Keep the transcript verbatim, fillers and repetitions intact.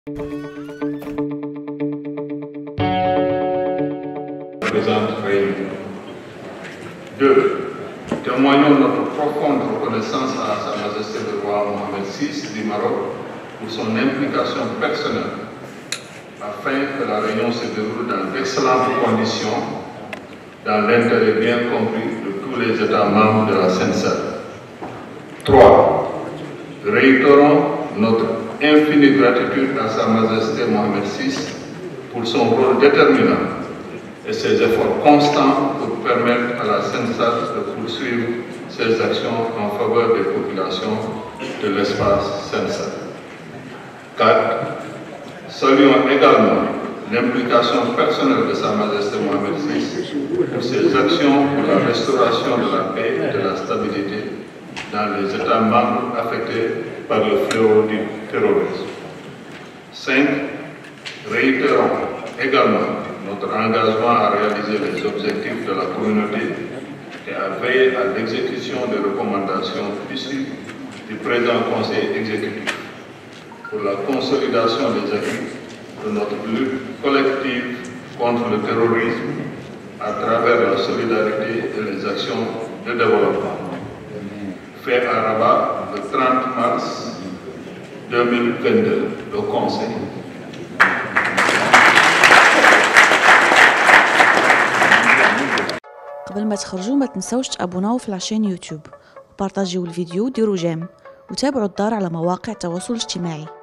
Présente réunion. deux. Témoignons notre profonde reconnaissance à Sa Majesté le roi Mohamed six du Maroc pour son implication personnelle afin que la réunion se déroule dans d'excellentes conditions, dans l'intérêt bien compris de tous les États membres de la C E N S A D. trois. Réitérons notre infinie gratitude à Sa Majesté Mohamed six pour son rôle déterminant et ses efforts constants pour permettre à la C E N S A D de poursuivre ses actions en faveur des populations de l'espace C E N S A D. quatre. Saluons également l'implication personnelle de Sa Majesté Mohamed six pour ses actions pour la restauration de la paix et de la stabilité dans les États membres affectés par le fléau du terrorisme. cinq. Réitérons également notre engagement à réaliser les objectifs de la communauté et à veiller à l'exécution des recommandations issues du présent Conseil exécutif pour la consolidation des acquis de notre lutte collective contre le terrorisme à travers la solidarité et les actions de développement. Fait à Rabat le trente mars deux mille vingt-deux, le Conseil. قبل ما تخرجوا ما تنسوش تابوناو في العشان يوتيوب وبارطاجيو الفيديو وديروا جيم وتابعوا الدار على مواقع التواصل الاجتماعي.